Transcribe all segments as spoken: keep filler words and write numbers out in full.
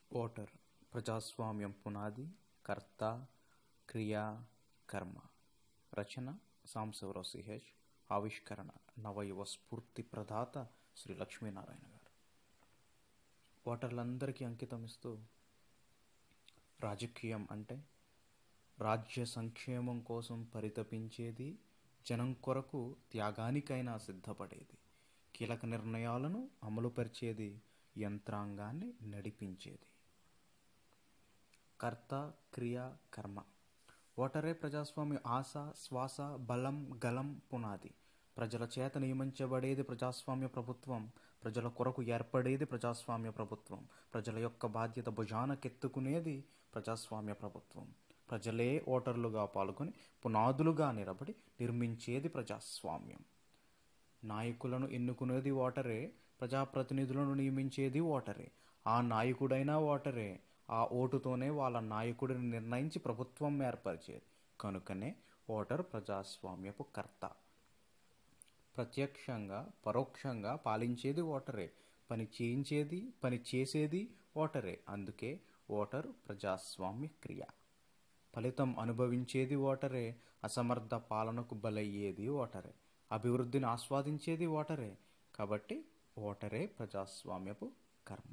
Voter ప్రజాస్వామ్యం పునాది, కర్త, క్రియ, కర్మ. రచన సాంబ శివ రావు సిహెచ్. ఆవిష్కరణ నవయువ స్ఫూర్తి ప్రదాత శ్రీ లక్ష్మీ నారాయణ గారు. ఓటర్లందరికీ అంకితం ఇస్తూ, రాజకీయం అంటే రాజ్య సంక్షేమం కోసం పరితపించేది, జనం కొరకు త్యాగానికైనా సిద్ధపడేది, కీలక నిర్ణయాలను అమలుపరిచేది, యంత్రాంగాన్ని నడిపించేది. కర్త, క్రియ, కర్మ. ఓటరే ప్రజాస్వామ్య ఆశ, శ్వాస, బలం, గలం, పునాది. ప్రజల చేత నియమించబడేది ప్రజాస్వామ్య ప్రభుత్వం, ప్రజల కొరకు ఏర్పడేది ప్రజాస్వామ్య ప్రభుత్వం, ప్రజల యొక్క బాధ్యత భుజానకెత్తుకునేది ప్రజాస్వామ్య ప్రభుత్వం. ప్రజలే ఓటర్లుగా పాల్గొని పునాదులుగా నిలబడి నిర్మించేది ప్రజాస్వామ్యం. నాయకులను ఎన్నుకునేది ఓటరే, ప్రజాప్రతినిధులను నియమించేది ఓటరే, ఆ నాయకుడైనా ఓటరే, ఆ ఓటుతోనే వాళ్ళ నాయకుడిని నిర్ణయించి ప్రభుత్వం ఏర్పరిచేది. కనుకనే ఓటర్ ప్రజాస్వామ్యపు కర్త. ప్రత్యక్షంగా పరోక్షంగా పాలించేది ఓటరే, పని చేయించేది పని చేసేది ఓటరే. అందుకే ఓటరు ప్రజాస్వామ్య క్రియ. ఫలితం అనుభవించేది ఓటరే, అసమర్థ పాలనకు బలయ్యేది ఓటరే, అభివృద్ధిని ఆస్వాదించేది ఓటరే. కాబట్టి ఓటరే ప్రజాస్వామ్యపు కర్మ.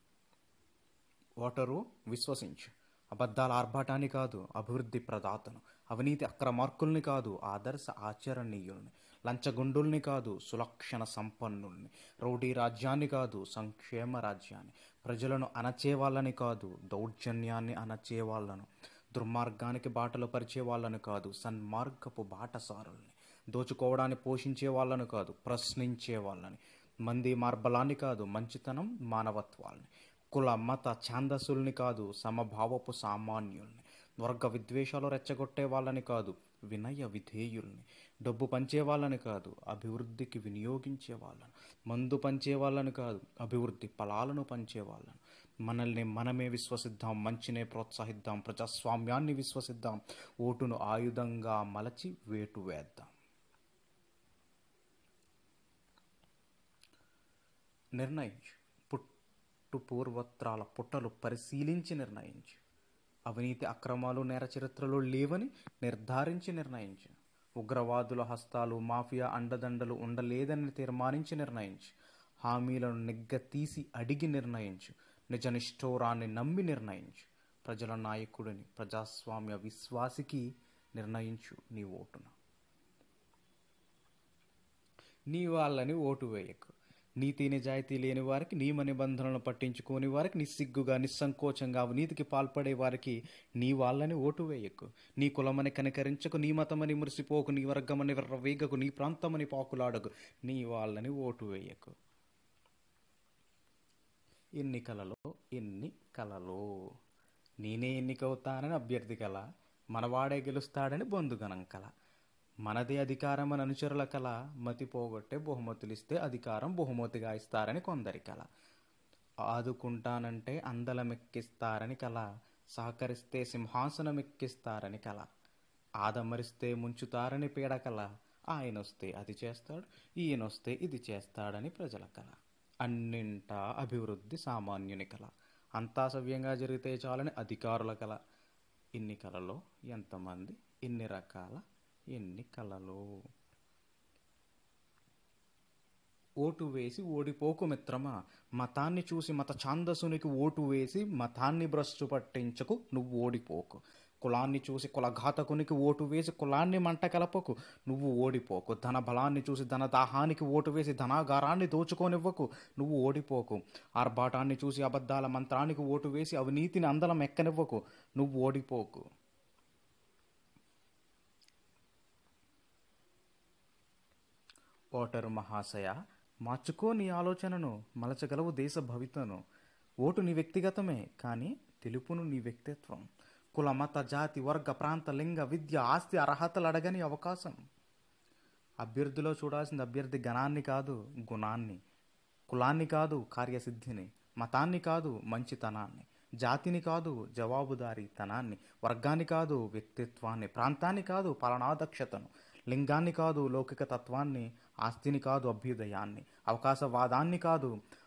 ఓటరు విశ్వసించు, అబద్ధాల ఆర్భాటాన్ని కాదు అభివృద్ధి ప్రదాతను, అవినీతి అక్రమార్కుల్ని కాదు ఆదర్శ ఆచరణీయుల్ని, లంచగొండుల్ని కాదు సులక్షణ సంపన్నుల్ని, రౌడీ రాజ్యాన్ని కాదు సంక్షేమ రాజ్యాన్ని, ప్రజలను అణచేవాళ్ళని కాదు దౌర్జన్యాన్ని అణచేవాళ్లను, దుర్మార్గానికి బాటలు పరిచే వాళ్ళని కాదు సన్మార్గపు బాటసారుల్ని, దోచుకోవడాన్ని పోషించే వాళ్ళను కాదు ప్రశ్నించే వాళ్ళని, మంది మార్బలాన్ని కాదు మంచితనం మానవత్వాల్ని, కుల మత ఛాందసుల్ని కాదు సమభావపు సామాన్యుల్ని, వర్గ విద్వేషాలు రెచ్చగొట్టే వాళ్ళని కాదు వినయ విధేయుల్ని, డబ్బు పంచే వాళ్ళని కాదు అభివృద్ధికి వినియోగించే వాళ్ళను, మందు పంచే వాళ్ళని కాదు అభివృద్ధి ఫలాలను పంచే వాళ్ళను. మనల్ని మనమే విశ్వసిద్దాం, మంచినే ప్రోత్సహిద్దాం, ప్రజాస్వామ్యాన్ని విశ్వసిద్దాం, ఓటును ఆయుధంగా మలచి వేటు వేద్దాం. నిర్ణయించు, పుట్టు పూర్వత్రాల పుట్టలు పరిశీలించి నిర్ణయించు, అవినీతి అక్రమాలు నేర చరిత్రలో లేవని నిర్ధారించి నిర్ణయించు, ఉగ్రవాదుల హస్తాలు మాఫియా అండదండలు ఉండలేదని తీర్మానించి నిర్ణయించు, హామీలను నిగ్గతీసి అడిగి నిర్ణయించు, నిజ నిష్ఠూరాన్ని నమ్మి నిర్ణయించు, ప్రజల నాయకుడిని ప్రజాస్వామ్య విశ్వాసికి నిర్ణయించు నీ ఓటును. నీ వాళ్ళని ఓటు వేయకు. నీతి నిజాయితీ లేని వారికి, నియమ నిబంధనలను పట్టించుకోని వారికి, నిస్సిగ్గుగా నిస్సంకోచంగా అవినీతికి పాల్పడే వారికి నీ వాళ్ళని ఓటు వేయకు. నీ కులమని కనికరించకు, నీ మతమని మురిసిపోకు, నీ వర్గమని విర్రవీగకు, నీ ప్రాంతమని పాకులాడకు, నీ వాళ్ళని ఓటు వేయకు. ఎన్నికలలో ఎన్ని కలలు. నేనే ఎన్నికవుతానని అభ్యర్థి కల, మనవాడే గెలుస్తాడని బంధుగణం కల, మనదే అధికారం అని అనుచరుల కల, మతి పోగొట్టే బహుమతులిస్తే అధికారం బహుమతిగా ఇస్తారని కొందరి కల, ఆదుకుంటానంటే అందలమెక్కిస్తారని కల, సహకరిస్తే సింహాసనం ఎక్కిస్తారని కల, ఆదమరిస్తే ముంచుతారని పీడకల, ఆయనొస్తే అది చేస్తాడు ఈయనొస్తే ఇది చేస్తాడని ప్రజల కల, అన్నింటా అభివృద్ధి సామాన్యుని కల, అంతా సవ్యంగా జరిగితే చాలని అధికారుల కల. ఇన్ని కలలో ఎంతమంది, ఎన్ని రకాల, ఎన్ని కలలు. ఓటు వేసి ఓడిపోకు మిత్రమా, మతాన్ని చూసి మత ఛాందసునికి ఓటు వేసి మతాన్ని భ్రష్టు పట్టించకు, నువ్వు ఓడిపోకు. కులాన్ని చూసి కులఘాతకునికి ఓటు వేసి కులాన్ని మంట కలపకు, నువ్వు ఓడిపోకు. ధన బలాన్ని చూసి ధన దాహానికి ఓటు వేసి ధనాగారాన్ని దోచుకోనివ్వకు, నువ్వు ఓడిపోకు. ఆర్భాటాన్ని చూసి అబద్ధాల మంత్రానికి ఓటు వేసి అవినీతిని అందలం ఎక్కనివ్వకు, నువ్వు ఓడిపోకు. ఓటరు మహాశయ, మార్చుకో నీ ఆలోచనను, మలచగలవు దేశ భవితను. ఓటు నీ వ్యక్తిగతమే, కానీ తెలుపును నీ వ్యక్తిత్వం. కుల మత జాతి వర్గ ప్రాంత లింగ విద్య ఆస్తి అర్హతలు అడగని అవకాశం. అభ్యర్థిలో చూడాల్సింది అభ్యర్థి గణాన్ని కాదు గుణాన్ని, కులాన్ని కాదు కార్యసిద్ధిని, మతాన్ని కాదు మంచితనాన్ని, జాతిని కాదు జవాబుదారీతనాన్ని, వర్గాన్ని కాదు వ్యక్తిత్వాన్ని, ప్రాంతాన్ని కాదు పాలనాదక్షతను, లింగాన్ని కాదు లౌకిక తత్వాన్ని, ఆస్తిని కాదు అభ్యుదయాన్ని, అవకాశవాదాన్ని కాదు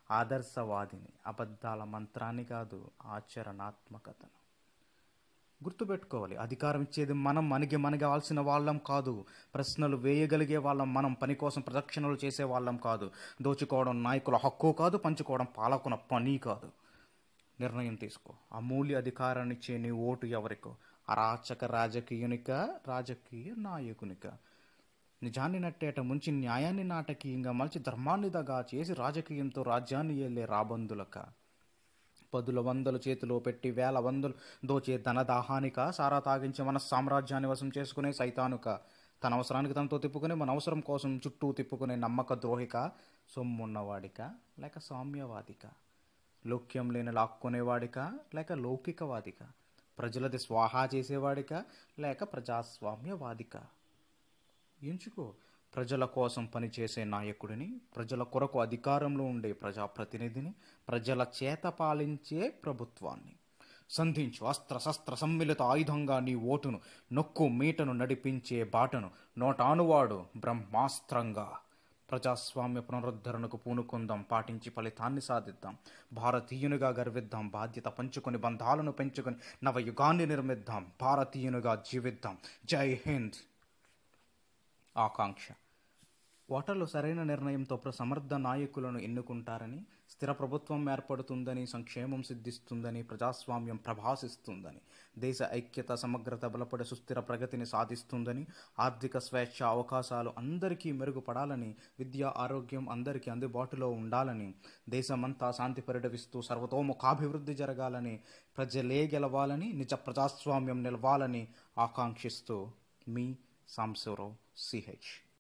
ఆదర్శవాదిని, అబద్ధాల మంత్రాన్ని కాదు, ఆచరణాత్మకతను. గుర్తుపెట్టుకోవాలి, అధికారం ఇచ్చేది మనం, మనకి మనగాల్సిన వాళ్ళం కాదు. ప్రశ్నలు వేయగలిగే వాళ్ళం మనం, పని కోసం ప్రదక్షిణలు చేసే వాళ్ళం కాదు. దోచుకోవడం నాయకుల హక్కు కాదు, పంచుకోవడం పాలకుల పని కాదు. నిర్ణయం తీసుకో. అమూల్య అధికారాన్ని ఇచ్చే నీ ఓటు ఎవరికో? అరాచక రాజకీయునిక, రాజకీయ నాయకునిక? నిజాన్ని నట్టేట ముంచి న్యాయాన్ని నాటకీయంగా మలిచి ధర్మాన్ని దగా చేసి రాజకీయంతో రాజ్యాన్ని ఏలే రాబందులక? పదుల వందలు చేతిలో పెట్టి వేల వందలు దోచే ధనదాహానిక? సారా తాగించి మన సామ్రాజ్యాన్ని వశం చేసుకునే సైతానుక? తన అవసరానికి తనతో తిప్పుకుని మన అవసరం కోసం చుట్టూ తిప్పుకునే నమ్మక ద్రోహిక? సొమ్మున్నవాడిక లేక సామ్యవాదిక? లోక్యం లేని లాక్కునేవాడిక లేక లౌకికవాదిక? ప్రజలది స్వాహా చేసేవాడిక లేక ప్రజాస్వామ్యవాదిక? ఎంచుకో. ప్రజల కోసం పనిచేసే నాయకుడిని, ప్రజల కొరకు అధికారంలో ఉండే ప్రజాప్రతినిధిని, ప్రజల చేత పాలించే ప్రభుత్వాన్ని. సంధించు అస్త్ర శస్త్ర సమ్మిళిత ఆయుధంగా నీ ఓటును, నొక్కు మీటను నడిపించే బాటను, నోటానువాడు బ్రహ్మాస్త్రంగా. ప్రజాస్వామ్య పునరుద్ధరణకు పూనుకుందాం, పాటించి ఫలితాన్ని సాధిద్దాం. భారతీయునిగా గర్విద్దాం, బాధ్యత పంచుకొని బంధాలను పెంచుకొని నవయుగాన్ని నిర్మిద్దాం. భారతీయునిగా జీవిద్దాం. జై హింద్. ఆకాంక్ష. ఓటర్లు సరైన నిర్ణయంతో సమర్థ నాయకులను ఎన్నుకుంటారని, స్థిర ప్రభుత్వం ఏర్పడుతుందని, సంక్షేమం సిద్ధిస్తుందని, ప్రజాస్వామ్యం ప్రభాసిస్తుందని, దేశ ఐక్యత సమగ్రత బలపడి సుస్థిర ప్రగతిని సాధిస్తుందని, ఆర్థిక స్వేచ్ఛ అవకాశాలు అందరికీ మెరుగుపడాలని, విద్య ఆరోగ్యం అందరికీ అందుబాటులో ఉండాలని, దేశమంతా శాంతి పరిడవిస్తూ సర్వతోముఖాభివృద్ధి జరగాలని, ప్రజలే గెలవాలని, నిజ ప్రజాస్వామ్యం నిలవాలని ఆకాంక్షిస్తూ మీ సాంబశివరావు సిహెచ్.